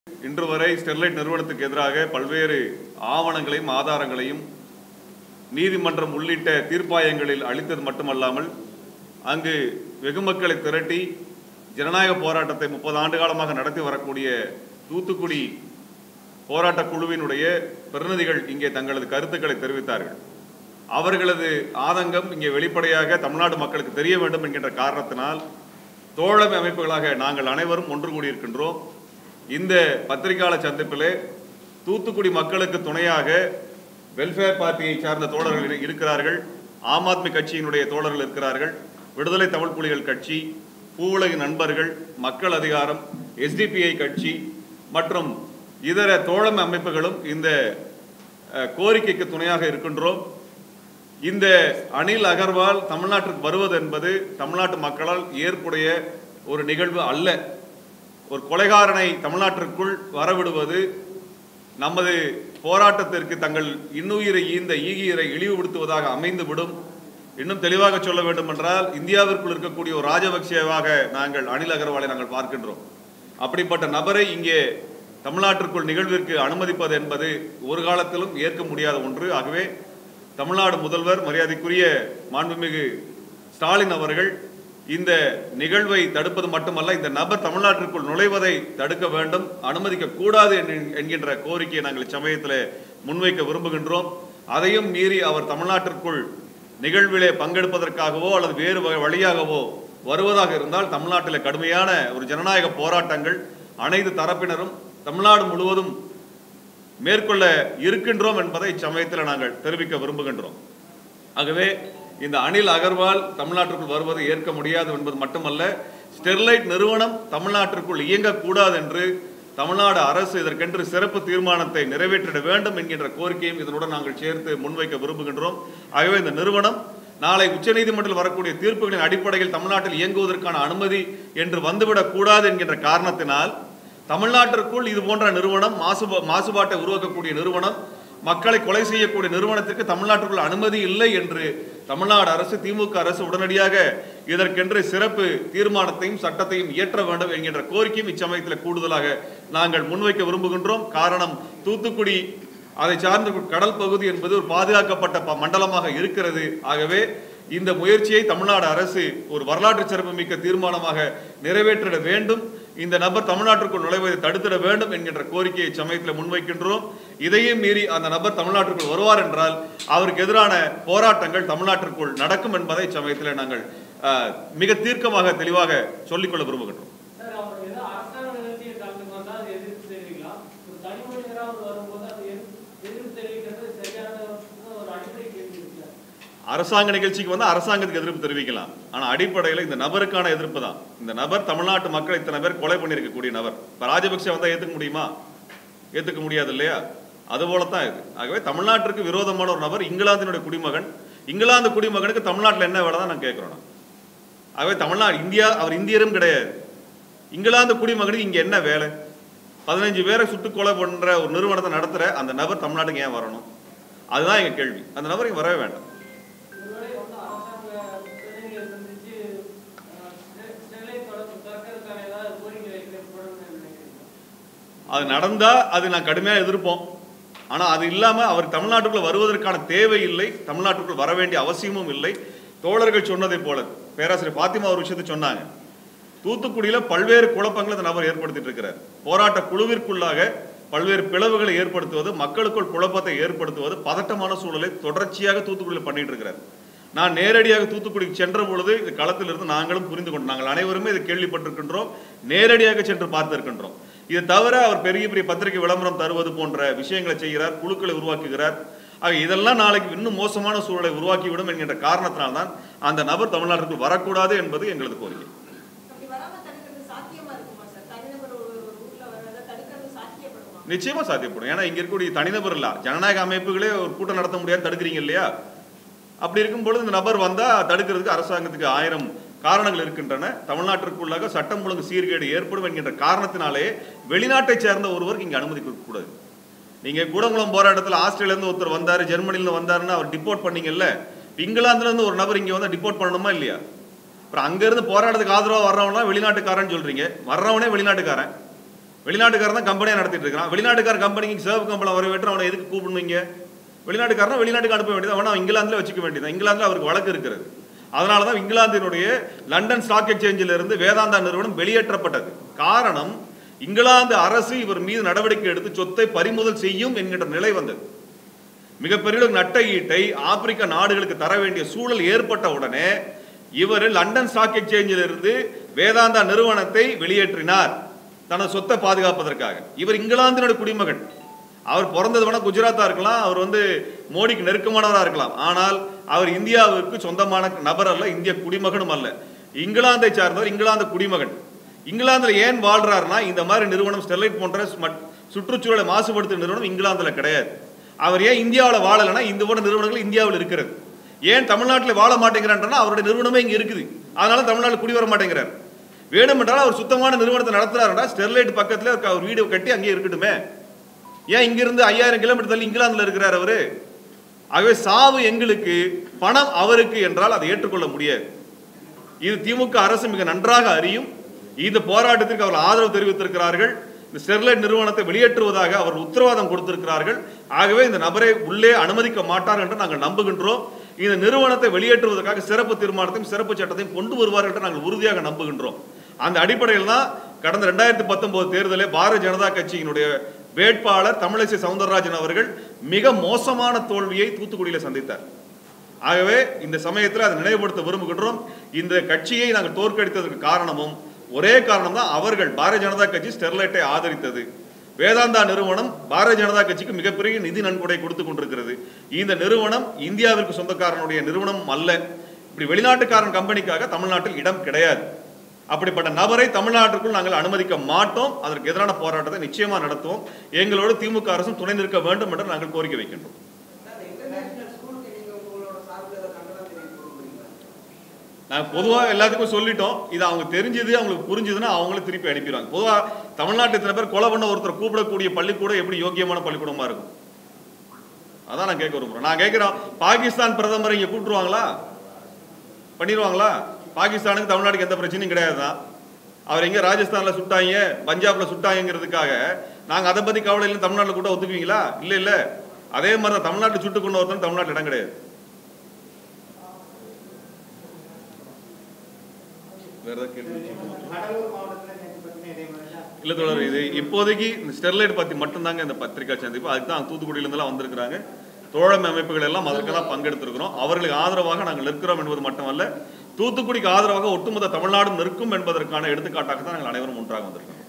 இன்று வரை ஸ்டெர்லைட் நிறுவனத்துக்கு எதிராக பல்வேறு ஆவணங்களையும் ஆதாரங்களையும் நீதிமன்றம் உள்ளிட்ட தீர்ப்பாயங்களில் அளித்தது மட்டுமல்லாமல் அங்கு வெகுமக்களை திரட்டி ஜனநாயக போராட்டத்தை 30 ஆண்டு காலமாக நடத்தி வரக்கூடிய தூத்துக்குடி போராட்ட குழுவினுடைய பிரதிநிதிகள் இங்கே தங்களது கருத்துக்களை தெரிவித்தார்கள். அவர்களது ஆதங்கம் இங்கே வெளிப்படையாக தமிழ்நாடு மக்களுக்கு தெரிய வேண்டும் என்கின்ற காரணத்தினால் தோழமை அமைப்புகளாக நாங்கள் அனைவரும் ஒன்று கூடியிருக்கின்றோம். இந்த பத்திரிகையாளர் சந்திப்பிலே தூத்துக்குடி மக்களுக்கு துணையாக வெல்ஃபேர் பார்ட்டியை சார்ந்த தோழர்கள் இருக்கிறார்கள், ஆம் ஆத்மி கட்சியினுடைய தோழர்கள் இருக்கிறார்கள், விடுதலை தமிழ் புலிகள் கட்சி, பூவுலக நண்பர்கள், மக்கள் அதிகாரம், SDPI கட்சி மற்றும் இதர தோழமை அமைப்புகளும் இந்த கோரிக்கைக்கு துணையாக இருக்கின்றோம். இந்த அனில் அகர்வால் தமிழ்நாட்டிற்கு வருவது என்பது தமிழ்நாட்டு மக்களால் ஏற்புடைய ஒரு நிகழ்வு அல்ல. ஒரு கொலைகாரனை தமிழ்நாட்டிற்குள் வரவிடுவது நமது போராட்டத்திற்கு தங்கள் இன்னுயிரை ஈந்த ஈகியரை இழிவுபடுத்துவதாக அமைந்துவிடும். இன்னும் தெளிவாக சொல்ல வேண்டும் என்றால் இந்தியாவிற்குள் இருக்கக்கூடிய ஒரு ராஜபக்சேவாக நாங்கள் அனில் அகர்வாலை நாங்கள் பார்க்கின்றோம். அப்படிப்பட்ட நபரை இங்கே தமிழ்நாட்டிற்குள் நிகழ்விற்கு அனுமதிப்பது என்பது ஒரு காலத்திலும் ஏற்க முடியாத ஒன்று. ஆகவே தமிழ்நாடு முதல்வர் மரியாதைக்குரிய மாண்புமிகு ஸ்டாலின் அவர்கள் இந்த நிகழ்வை தடுப்பது மட்டுமல்ல, இந்த நபர் தமிழ்நாட்டிற்குள் நுழைவதை தடுக்க வேண்டும், அனுமதிக்க கூடாது என்கின்ற கோரிக்கையை நாங்கள் இச்சமயத்தில் முன்வைக்க விரும்புகின்றோம். அதையும் மீறி அவர் தமிழ்நாட்டிற்குள் நிகழ்விலே பங்கெடுப்பதற்காகவோ அல்லது வேறு வழியாகவோ வருவதாக இருந்தால் தமிழ்நாட்டில் கடுமையான ஒரு ஜனநாயக போராட்டங்கள் அனைத்து தரப்பினரும் தமிழ்நாடு முழுவதும் மேற்கொள்ள இருக்கின்றோம் என்பதை இச்சமயத்தில் நாங்கள் தெரிவிக்க விரும்புகின்றோம். ஆகவே இந்த அனில் அகர்வால் தமிழ்நாட்டிற்குள் வருவதை ஏற்க முடியாது என்பது மட்டுமல்ல, ஸ்டெர்லைட் நிறுவனம் தமிழ்நாட்டிற்குள் இயங்கக்கூடாது என்று தமிழ்நாடு அரசு இதற்கென்று சிறப்பு தீர்மானத்தை நிறைவேற்றிட வேண்டும் என்கின்ற கோரிக்கையும் இதனுடன் நாங்கள் சேர்த்து முன்வைக்க விரும்புகின்றோம். ஆகவே இந்த நிறுவனம் நாளை உச்சநீதிமன்றத்தில் வரக்கூடிய தீர்ப்புகளின் அடிப்படையில் தமிழ்நாட்டில் இயங்குவதற்கான அனுமதி என்று வந்துவிடக் கூடாது என்கின்ற காரணத்தினால் தமிழ்நாட்டிற்குள் இது போன்ற நிறுவனம் மாசுபாட்டை உருவாக்கக்கூடிய நிறுவனம், மக்களை கொலை செய்யக்கூடிய நிறுவனத்திற்கு தமிழ்நாட்டிற்குள் அனுமதி இல்லை என்று தமிழ்நாடு அரசு, திமுக அரசு உடனடியாக இதற்கென்று சிறப்பு தீர்மானத்தையும் சட்டத்தையும் இயற்ற வேண்டும் என்கின்ற கோரிக்கையும் இச்சமயத்தில் கூடுதலாக நாங்கள் முன்வைக்க விரும்புகின்றோம். காரணம், தூத்துக்குடி அதை சார்ந்த கடல் பகுதி என்பது ஒரு பாதுகாக்கப்பட்ட மண்டலமாக இருக்கிறது. ஆகவே இந்த முயற்சியை தமிழ்நாடு அரசு ஒரு வரலாற்று சிறப்புமிக்க தீர்மானமாக நிறைவேற்றிட வேண்டும், இந்த நபர் தமிழ்நாட்டிற்குள் நுழைவதை தடுத்திட வேண்டும் என்கின்ற கோரிக்கையை சமயத்தில் முன்வைக்கின்றோம். இதையும் மீறி அந்த நபர் தமிழ்நாட்டிற்குள் வருவார் என்றால் அவருக்கு எதிரான போராட்டங்கள் தமிழ்நாட்டிற்குள் நடக்கும் என்பதை சமயத்தில் நாங்கள் மிக தீர்க்கமாக தெளிவாக சொல்லிக்கொள்ள விரும்புகின்றோம். அரசாங்க நிகழ்ச்சிக்கு வந்து அரசாங்கத்துக்கு எதிர்ப்பு தெரிவிக்கலாம், ஆனால் அடிப்படையில் இந்த நபருக்கான எதிர்ப்பு தான். இந்த நபர் தமிழ்நாட்டு மக்களை இத்தனை பேர் கொலை பண்ணியிருக்கக்கூடிய நபர். இப்போ ராஜபக்சே வந்தால் ஏற்றுக்க முடியுமா? ஏற்றுக்க முடியாது இல்லையா? அதுபோலத்தான் இது. ஆகவே தமிழ்நாட்டிற்கு விரோதமான ஒரு நபர், இங்கிலாந்தினுடைய குடிமகன். இங்கிலாந்து குடிமகனுக்கு தமிழ்நாட்டில் என்ன வேலை தான் நான் கேட்குறோம். ஆகவே தமிழ்நாடு அவர் இந்தியரும் கிடையாது. இங்கிலாந்து குடிமகனுக்கு இங்கே என்ன வேலை? 15 பேரை சுட்டு கொலை பண்ணுற ஒரு நிறுவனத்தை நடத்துகிற அந்த நபர் தமிழ்நாட்டுக்கு ஏன் வரணும்? அதுதான் எங்கள் கேள்வி. அந்த நபர் இங்கே வரவே வேண்டாம். அது நடந்தால் அது நான் கடுமையாக எதிர்ப்போம். ஆனால் அது இல்லாமல் அவர் தமிழ்நாட்டுக்குள்ள வருவதற்கான தேவை இல்லை, தமிழ்நாட்டுக்குள் வர வேண்டிய அவசியமும் இல்லை. தோழர்கள் சொன்னதை போல பேராசிரியர் பாத்திமா ஒரு விஷயத்தை சொன்னாங்க. தூத்துக்குடியில் பல்வேறு குழப்பங்களை அந்த நபர் ஏற்படுத்திட்டு இருக்கிறார். போராட்ட குழுவிற்குள்ளாக பல்வேறு பிளவுகளை ஏற்படுத்துவது, மக்களுக்குள் குழப்பத்தை ஏற்படுத்துவது, பதட்டமான சூழலை தொடர்ச்சியாக தூத்துக்குடியில் பண்ணிட்டு இருக்கிறார். நான் நேரடியாக தூத்துக்குடிக்கு சென்ற பொழுது இது களத்திலிருந்து நாங்களும் புரிந்து கொண்டோம். நாங்கள் அனைவருமே இதை கேள்விப்பட்டிருக்கின்றோம், நேரடியாக சென்று பார்த்திருக்கின்றோம். இதை தவிர அவர் பெரிய பெரிய பத்திரிகை விளம்பரம் தருவது போன்ற விஷயங்களை செய்கிறார், குழுக்களை உருவாக்குகிறார். ஆக இதெல்லாம் நாளைக்கு இன்னும் மோசமான சூழலை உருவாக்கிவிடும் என்கின்ற காரணத்தினால்தான் அந்த நபர் தமிழ்நாட்டிற்கு வரக்கூடாது என்பது எங்களது கோரிக்கை. நிச்சயமா சாத்தியப்படும். ஏன்னா இங்க இருக்கக்கூடிய தனிநபர் இல்ல, ஜனநாயக அமைப்புகளே ஒரு கூட்டம் நடத்த முடியாது தடுக்கிறீங்க இல்லையா? அப்படி இருக்கும் பொழுது இந்த நபர் வந்தா தடுக்கிறதுக்கு அரசாங்கத்துக்கு 1000 காரணங்கள் இருக்கின்றன. தமிழ்நாட்டிற்குள்ளாக சட்டம் ஒழுங்கு சீர்கேடு ஏற்படும் என்கின்ற காரணத்தினாலே வெளிநாட்டை சேர்ந்த ஒருவருக்கு இங்கே அனுமதி கொடுக்கக்கூடாது. நீங்க கூடங்குளம் போராட்டத்தில் ஆஸ்திரேலியாவிலிருந்து ஒருத்தர் வந்தாரு, ஜெர்மனியிலிருந்து வந்தாருன்னா அவர் டிபோர்ட் பண்ணீங்கல்ல. இங்கிலாந்துலேருந்து ஒரு நபர் இங்கே வந்து டிபோர்ட் பண்ணணுமா இல்லையா? அப்புறம் அங்கேருந்து போராட்டத்துக்கு ஆதரவாக வர்றவனா வெளிநாட்டுக்காரன்னு சொல்கிறீங்க, வர்றவனே வெளிநாட்டுக்காரன். வெளிநாட்டுக்காரன் தான் கம்பெனியாக நடத்திட்டு இருக்கான். வெளிநாட்டுக்கார கம்பெனிக்கு சேவ் கம்பளம் வரவேற்று அவனை எதுக்கு கூப்பிடுவீங்க? வெளிநாட்டுக்காரனா வெளிநாட்டுக்கு அனுப்ப வேண்டியது, அவனை இங்கிலாந்தில் வச்சுக்க வேண்டியது. இங்கிலாந்தில் அவருக்கு வழக்கு இருக்கிறது. அதனால தான் இங்கிலாந்தினுடைய லண்டன் ஸ்டாக் எக்ஸ்சேஞ்சில் இருந்து வேதாந்தா நிறுவனம் வெளியேற்றப்பட்டது. காரணம், இங்கிலாந்து அரசு இவர் மீது நடவடிக்கை எடுத்து சொத்தை பறிமுதல் செய்யும் என்கின்ற நிலை வந்தது. மிகப்பெரிய நட்டை ஈட்டை ஆப்பிரிக்க நாடுகளுக்கு தர வேண்டிய சூழல் ஏற்பட்ட உடனே இவர் லண்டன் ஸ்டாக் எக்ஸ்சேஞ்சில் இருந்து வேதாந்தா நிறுவனத்தை வெளியேற்றினார் தனது சொத்தை பாதுகாப்பதற்காக. இவர் இங்கிலாந்தினுடைய குடிமகன். அவர் பிறந்தது வேணா குஜராத்தா இருக்கலாம், அவர் மோடிக்கு நெருக்கமானவராக இருக்கலாம். ஆனால் அவர் இந்தியாவிற்கு சொந்தமான நபர் அல்ல, இந்திய குடிமகனும் அல்ல. இங்கிலாந்தை சார்ந்தவர், இங்கிலாந்து குடிமகன். இங்கிலாந்துல ஏன் வாழ்றாருன்னா, இந்த மாதிரி நிறுவனம் ஸ்டெர்லைட் போன்ற சுற்றுச்சூழலை மாசுபடுத்தும் நிறுவனம் இங்கிலாந்துல கிடையாது. அவர் ஏன் இந்தியாவில் வாழலைன்னா, இந்த போன்ற நிறுவனங்கள் இந்தியாவில் இருக்கிறது. ஏன் தமிழ்நாட்டில் வாழ மாட்டேங்கிறான்றா, அவருடைய நிறுவனமே இங்கே இருக்குது, அதனால தமிழ்நாட்டில் குடி வர மாட்டேங்கிறார். வேணுமென்றால் அவர் சுத்தமான நிறுவனத்தை நடத்துறாருன்னா ஸ்டெர்லைட் பக்கத்தில் அவர் வீடு கட்டி அங்கே இருக்கட்டுமே. ஏன் இங்கிருந்து 5000 கிலோமீட்டர் தள்ளி இங்கிலாந்துல இருக்கிறார் அவரு? ஆகவே சாவு எங்களுக்கு, பணம் அவருக்கு என்றால் அதை ஏற்றுக்கொள்ள முடியாது. இது திமுக அரசு மிக நன்றாக அறியும். இந்த போராட்டத்திற்கு அவர்கள் ஆதரவு தெரிவித்திருக்கிறார்கள். இந்த ஸ்டெர்லைட் நிறுவனத்தை வெளியேற்றுவதாக அவர் உத்தரவாதம் கொடுத்திருக்கிறார்கள். ஆகவே இந்த நபரை உள்ளே அனுமதிக்க மாட்டார்கள் என்று நாங்கள் நம்புகின்றோம். இந்த நிறுவனத்தை வெளியேற்றுவதற்காக சிறப்பு தீர்மானத்தையும் சிறப்பு சட்டத்தையும் கொண்டு வருவார்கள் என்று நாங்கள் உறுதியாக நம்புகின்றோம். அந்த அடிப்படையில் தான் கடந்த 2019 தேர்தலில் பாரதிய ஜனதா கட்சியினுடைய வேட்பாளர் தமிழிசை சவுந்தரராஜன் அவர்கள் மிக மோசமான தோல்வியை தூத்துக்குடியில் சந்தித்தார். ஆகவே இந்த சமயத்தில் அதை நினைவுபடுத்த விரும்புகின்றோம். இந்த கட்சியை நாங்கள் தோற்கடித்ததற்கு காரணமும் ஒரே காரணம் தான், அவர்கள் பாரதிய ஜனதா கட்சி ஸ்டெர்லைட்டை ஆதரித்தது. வேதாந்தா நிறுவனம் பாரதிய ஜனதா கட்சிக்கு மிகப்பெரிய நிதி நன்கொடை கொடுத்து கொண்டிருக்கிறது. இந்த நிறுவனம் இந்தியாவிற்கு சொந்தக்காரனுடைய நிறுவனம் அல்ல. இப்படி வெளிநாட்டுக்காரன் கம்பெனிக்காக தமிழ்நாட்டில் இடம் கிடையாது. அப்படிப்பட்ட நபரை தமிழ்நாட்டிற்குள் நாங்கள் அனுமதிக்க மாட்டோம். அதற்கு எதிரான போராட்டத்தை நிச்சயமா நடத்துவோம். எங்களோடு திமுக அரசும் துணை நிற்க வேண்டும் என்று நாங்கள் கோரிக்கை வைக்கின்றோம். நாங்கள் பொதுவாக எல்லாத்துக்கும் சொல்லிட்டோம். இது அவங்க தெரிஞ்சது, அவங்களுக்கு புரிஞ்சதுன்னா அவங்களே திருப்பி அனுப்பிடுவாங்க. பொதுவாக தமிழ்நாட்டில் இத்தனை பேர் கொலை பண்ண ஒருத்தர் கூப்பிடக்கூடிய பள்ளிக்கூடம் எப்படி யோக்கியமான பள்ளிக்கூடமா இருக்கும்? அதான் நான் கேட்க விரும்புறேன். நான் கேட்கிறோம், பாகிஸ்தான் பிரதமரை இங்க கூப்பிட்டுருவாங்களா? பண்ணிடுவாங்களா? பாகிஸ்தானுக்கு தமிழ்நாட்டுக்கு எந்த பிரச்சனையும் கிடையாது தான். அவர் எங்க ராஜஸ்தான்ல சுட்டாங்க, பஞ்சாப்ல சுட்டாங்கிறதுக்காக நாங்க அதை பத்தி கவலை இல்லை தமிழ்நாட்டில் கூட ஒத்துக்குவீங்களா? இல்ல இல்ல. அதே மாதிரி தான் தமிழ்நாட்டில் சுட்டு கொண்டு ஒருத்தன் தமிழ்நாட்டில் இடம் கிடையாது. வேற ஏதாவது கேள்வி? இல்ல தொடர், இது இப்போதைக்கு இந்த ஸ்டெர்லைட் பத்தி மட்டும்தாங்க இந்த பத்திரிகை சந்திப்பு. அதுக்கு தான் தூத்துக்குடியில இருந்தெல்லாம் வந்திருக்கிறாங்க. தோழமை அமைப்புகள் எல்லாம் அதற்கெல்லாம் பங்கெடுத்திருக்கிறோம். அவர்களுக்கு ஆதரவாக நாங்கள் நிற்கிறோம் என்பது மட்டுமல்ல, தூத்துக்குடிக்கு ஆதரவாக ஒட்டுமொத்த தமிழ்நாடும் நிற்கும் என்பதற்கான எடுத்துக்காட்டாக தான் நாங்கள் அனைவரும் ஒன்றாக வந்திருக்கோம்.